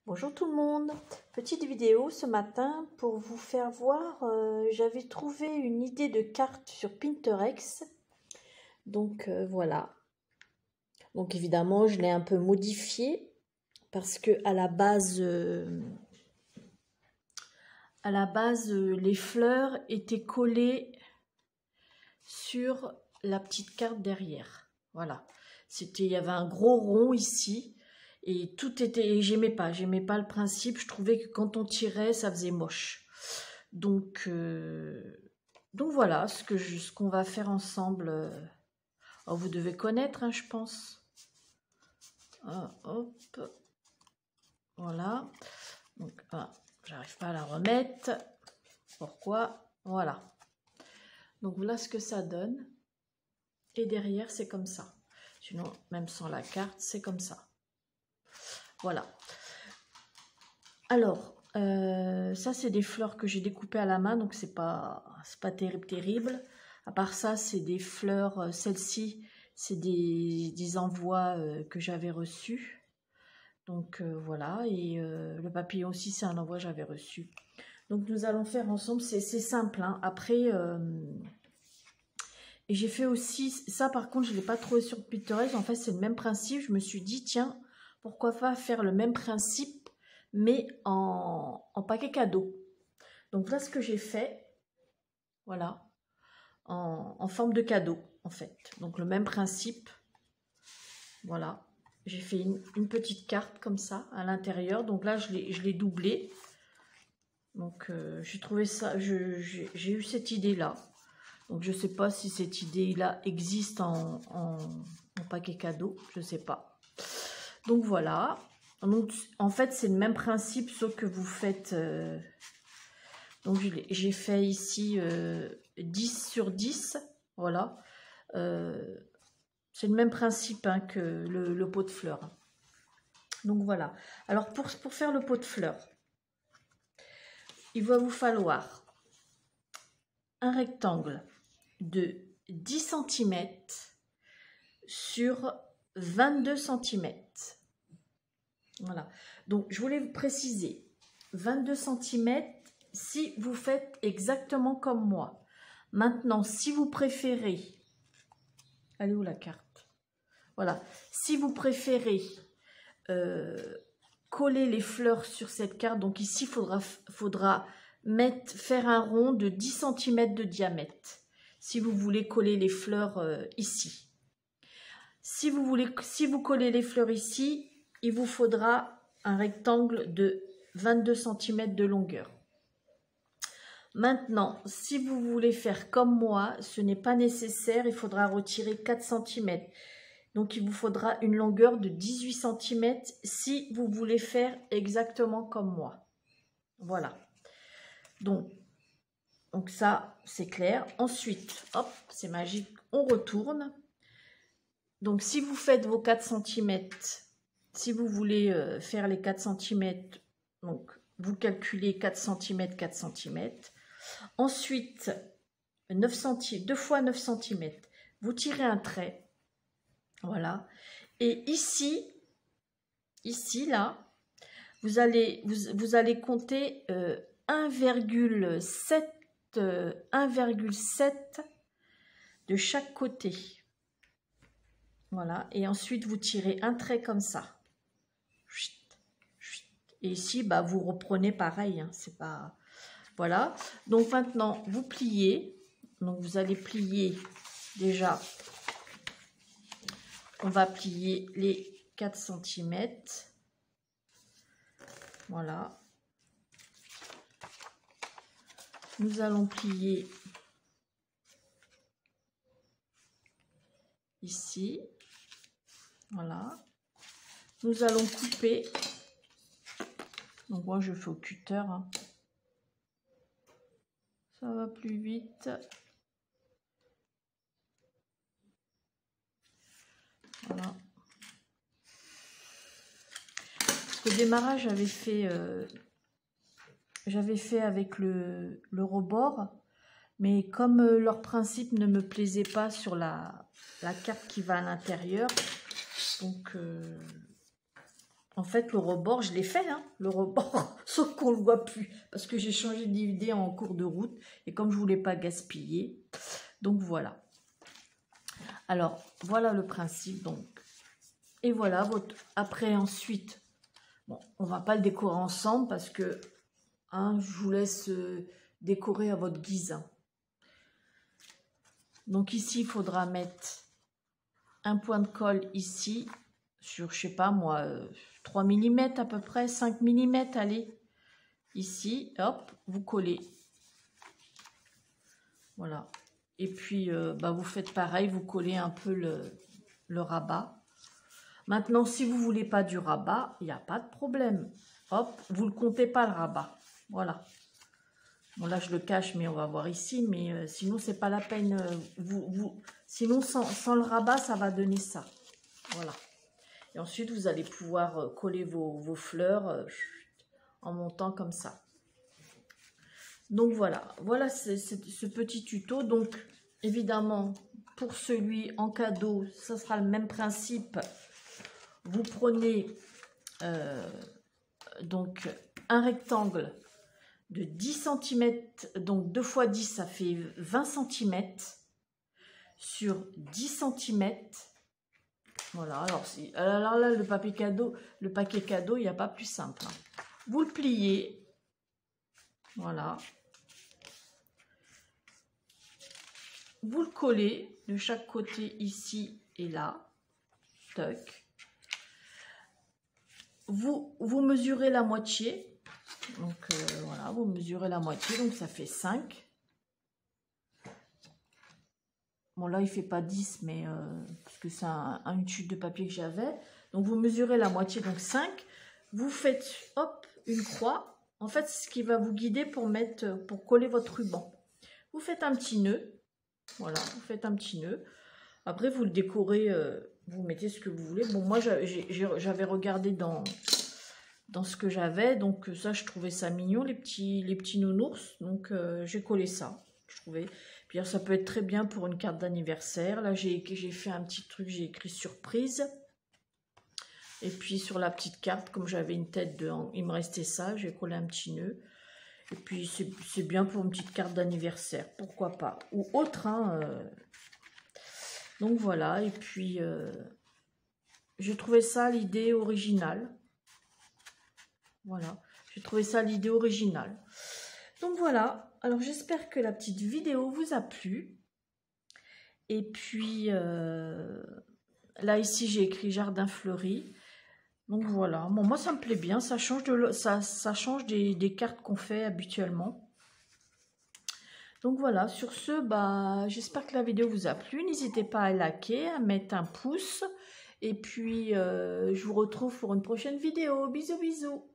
Bonjour tout le monde, petite vidéo ce matin pour vous faire voir, j'avais trouvé une idée de carte sur Pinterest, donc voilà. Donc évidemment je l'ai un peu modifiée parce que à la base les fleurs étaient collées sur la petite carte derrière, voilà. Il y avait un gros rond ici. Et tout était, j'aimais pas le principe, je trouvais que quand on tirait, ça faisait moche. Donc voilà ce qu'on va faire ensemble. Oh, vous devez connaître, hein, je pense. Hop, voilà. Donc, j'arrive pas à la remettre. Pourquoi? Voilà. Donc voilà ce que ça donne. Et derrière, c'est comme ça. Sinon, même sans la carte, c'est comme ça. Voilà. Alors, ça, c'est des fleurs que j'ai découpées à la main, donc c'est pas terrible. À part ça, c'est des fleurs, celle-ci, c'est des envois que j'avais reçus. Donc voilà, et le papillon aussi, c'est un envoi que j'avais reçu. Donc nous allons faire ensemble, c'est simple, hein. Après, et j'ai fait aussi, ça par contre, je ne l'ai pas trouvé sur Pinterest, en fait c'est le même principe. Je me suis dit, tiens, pourquoi pas faire le même principe, mais en paquet cadeau. Donc voilà ce que j'ai fait, voilà, en forme de cadeau, en fait. Donc le même principe, voilà. J'ai fait une petite carte comme ça, à l'intérieur. Donc là, je l'ai doublé. Donc j'ai trouvé ça, j'ai eu cette idée-là. Donc je ne sais pas si cette idée-là existe en paquet cadeau, je ne sais pas. Donc voilà. Donc en fait c'est le même principe sauf que vous faites... donc j'ai fait ici 10 sur 10. Voilà. C'est le même principe, hein, que le pot de fleurs. Donc voilà. Alors pour faire le pot de fleurs, il va vous falloir un rectangle de 10 cm sur 22 cm. Voilà. Donc, je voulais vous préciser, 22 cm si vous faites exactement comme moi. Maintenant, si vous préférez... Elle est où la carte? Voilà. Si vous préférez coller les fleurs sur cette carte, donc ici, il faudra faire un rond de 10 cm de diamètre. Si vous voulez coller les fleurs ici. Si vous collez les fleurs ici, il vous faudra un rectangle de 22 cm de longueur. Maintenant, si vous voulez faire comme moi, ce n'est pas nécessaire, il faudra retirer 4 cm. Donc, il vous faudra une longueur de 18 cm si vous voulez faire exactement comme moi. Voilà. Donc ça, c'est clair. Ensuite, hop, c'est magique, on retourne. Donc, si vous faites vos 4 cm, si vous voulez faire les 4 cm, donc vous calculez 4 cm, 4 cm. Ensuite, 9 cm, 2 fois 9 cm, vous tirez un trait. Voilà. Et ici, là, vous allez compter 1,7 de chaque côté. Voilà, et ensuite vous tirez un trait comme ça. Et ici, bah, vous reprenez pareil, hein, c'est pas... Voilà, donc maintenant vous pliez. Donc vous allez plier déjà, on va plier les 4 cm. Voilà. Nous allons plier ici. Voilà. Nous allons couper. Donc moi je fais au cutter, hein. Ça va plus vite. Voilà. Parce qu'au démarrage j'avais fait avec le rebord, mais comme leur principe ne me plaisait pas sur la carte qui va à l'intérieur, donc En fait, le rebord, je l'ai fait, hein, le rebord, sauf qu'on ne le voit plus, parce que j'ai changé d'idée en cours de route, et comme je ne voulais pas gaspiller, donc voilà. Alors, voilà le principe, donc. Et voilà, après, ensuite, bon, on ne va pas le décorer ensemble, parce que, hein, je vous laisse décorer à votre guise. Donc ici, il faudra mettre un point de colle ici, sur, je sais pas moi, 3 mm à peu près, 5 mm, allez, ici, hop, vous collez. Voilà. Et puis, vous faites pareil, vous collez un peu le rabat. Maintenant, si vous ne voulez pas du rabat, il n'y a pas de problème. Hop, vous ne le comptez pas le rabat. Voilà. Bon, là, je le cache, mais on va voir ici. Mais sinon, c'est pas la peine. Sinon, sans le rabat, ça va donner ça. Voilà. Et ensuite, vous allez pouvoir coller vos fleurs en montant comme ça. Donc, voilà. Voilà ce petit tuto. Donc, évidemment, pour celui en cadeau, ça sera le même principe. Vous prenez donc un rectangle de 10 cm, donc 2 x 10, ça fait 20 cm sur 10 cm. Voilà, alors là, le papier cadeau, le paquet cadeau, il n'y a pas plus simple. Hein. Vous le pliez, voilà. Vous le collez de chaque côté ici et là. Toc. Vous mesurez la moitié. Donc voilà, vous mesurez la moitié, donc ça fait 5. Bon là il fait pas 10, mais parce que c'est une chute de papier que j'avais. Donc vous mesurez la moitié, donc 5. Vous faites hop une croix. En fait c'est ce qui va vous guider pour coller votre ruban. Vous faites un petit nœud. Voilà, vous faites un petit nœud. Après vous le décorez, vous mettez ce que vous voulez. Bon moi j'avais regardé dans ce que j'avais, donc ça je trouvais ça mignon, les petits nounours, donc j'ai collé ça, je trouvais. Puis alors, ça peut être très bien pour une carte d'anniversaire. Là j'ai fait un petit truc, j'ai écrit surprise, et puis sur la petite carte, comme j'avais une tête dedans, il me restait ça, j'ai collé un petit nœud, et puis c'est bien pour une petite carte d'anniversaire, pourquoi pas, ou autre, hein, donc voilà. Et puis j'ai trouvé ça l'idée originale. Voilà, j'ai trouvé ça l'idée originale. Donc voilà, alors j'espère que la petite vidéo vous a plu. Et puis, là ici j'ai écrit jardin fleuri. Donc voilà, bon, moi ça me plaît bien, ça change, ça change des cartes qu'on fait habituellement. Donc voilà, sur ce, j'espère que la vidéo vous a plu. N'hésitez pas à liker, à mettre un pouce. Et puis, je vous retrouve pour une prochaine vidéo. Bisous, bisous.